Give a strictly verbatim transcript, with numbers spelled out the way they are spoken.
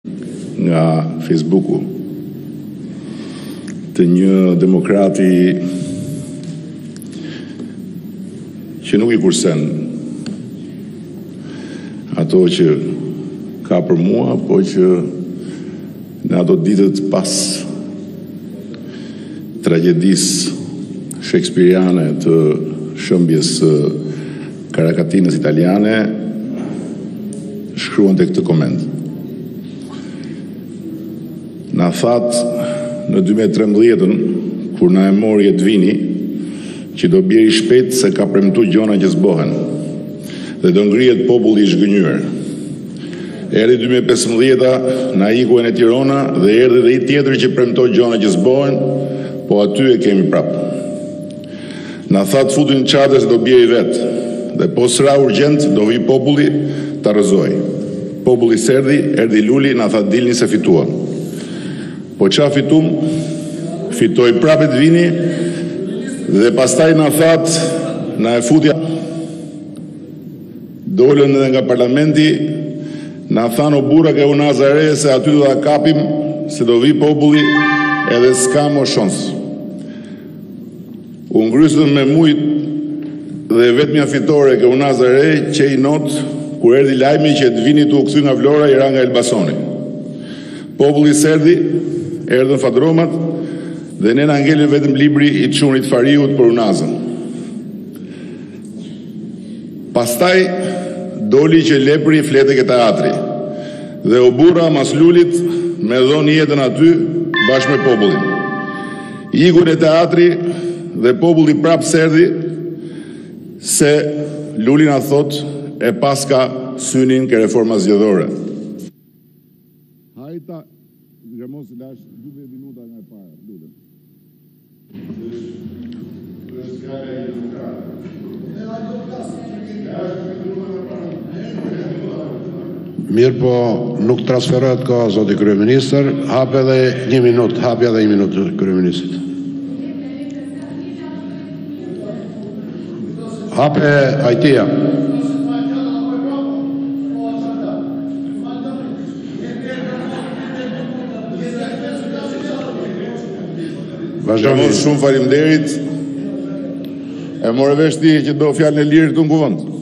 nga Facebooku të një demokrati që nuk i kursen ato që ka për mua, po që në ato ditët pas tragjedisë shakespeariane të shëmbjes së Karakatinës italiane, shkruan të këtë koment. Na thatë në dy mijë e trembëdhjetë, kur na e mori Edvini, që do bjeri shpejt se ka premtu gjona që zbohen, dhe do ngrihet populli i zhgënjur. Erdhi dy mijë e pesëmbëdhjetë, na iku e Tirana dhe erdhi dhe i tjetër që premtoi gjona që zbohen, po aty e kemi prapë. Na thatë futin në çadër se do bjeri vetë, dhe po sra urgjent do vi populli ta rrëzoj. Populli serdhi, erdhi Luli, na tha dilni se fitua. Po qa fitum? Fitoj prapet vini dhe pastaj na that, na e futja. Dolën edhe nga parlamenti, na than o burra ke unazare se aty do ta kapim, se do vi populli edhe s'ka më shans. U ngrysën me mujt dhe vetmja fitore ke unazare që i not kur erdi lajmi që Edvini të u kthy nga Vlora i ra nga Elbasani. Populli serdi, erdhën fadromat dhe ne na ngelën vetëm libri i çunit Fariut për Unazën. Pastaj doli që lepri i fletë ke teatri dhe o burra mas Lulit me dhon jetën aty bashkë me popullin. Iku në teatri dhe populli prap serdi se Luli na thot e paska synin ke reforma zgjedhore. Hajta, gjemos lash dymbëdhjetë minuta nga e para, lutem. Mirë, po nuk transferohet ka zoti kryeministër, hap edhe një minutë, hap edhe një minutë kryeministrit. Hape Ajtia. Vazhdoni. Shumë faleminderit. E morë vesh ti që do fjalën e lirë këtu në kuvend.